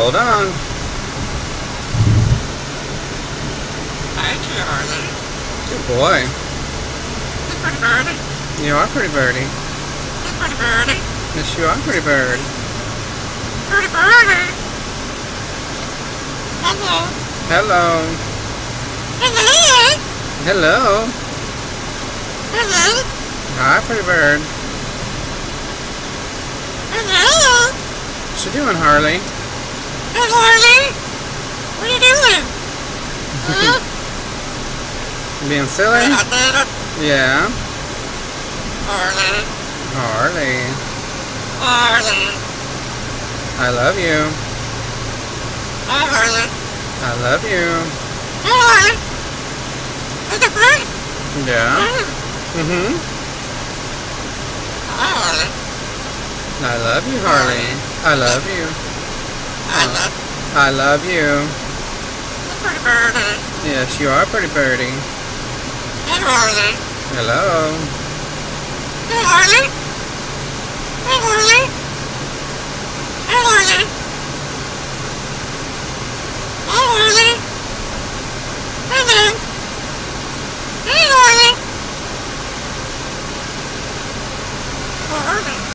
Hold on. Thank you, Harley. Good boy. You're pretty birdie. You are pretty birdie. You're pretty birdie. Yes, you are pretty bird. Pretty birdie. Hello. Hello. Hello. Hello. Hello. Hi, pretty bird. Hello. What you doing, Harley? Hey, Harley. What are you doing? Huh? Being silly? Yeah. Harley. Harley. Harley. I love you. Hi, Harley. I love you. Hey, Harley. Hey, the bird. Yeah. Hi, Harley. I love you, Harley. I love you. I love you. You're pretty birdie. Yes, you are pretty birdie. Hey, Harley. Hello. Hey, Harley. Hey, Harley. Hey, Harley.